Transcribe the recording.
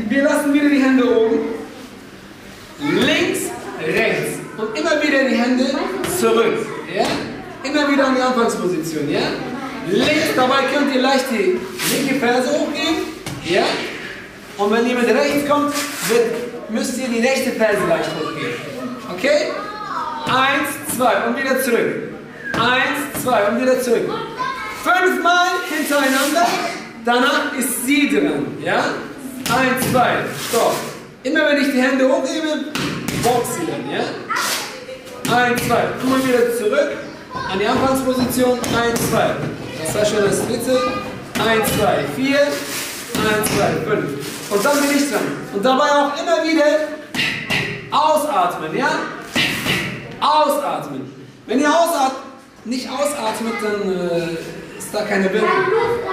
Wir lassen wieder die Hände oben. Links, rechts. Und immer wieder die Hände zurück. Ja? Immer wieder an die Anfangsposition. Ja? Links, dabei könnt ihr leicht die linke Ferse hochgeben. Ja? Und wenn jemand rechts kommt, müsst ihr die rechte Ferse leicht hochgeben. Okay? 1, 2 und wieder zurück. 1, 2 und wieder zurück. 5 Mal hintereinander. Danach ist sie dran. Ja? 1, 2, stopp. Immer wenn ich die Hände hochhebe, box sie dann. Ja? 1, 2. Immer wieder zurück an die Anfangsposition. 1, 2. Das war schon das dritte. 1, 2, 4. 1, 2, 5. Und dann bin ich dran. Und dabei auch immer wieder ausatmen. Ja? Ausatmen. Wenn ihr nicht ausatmet, dann ist da keine Wirkung.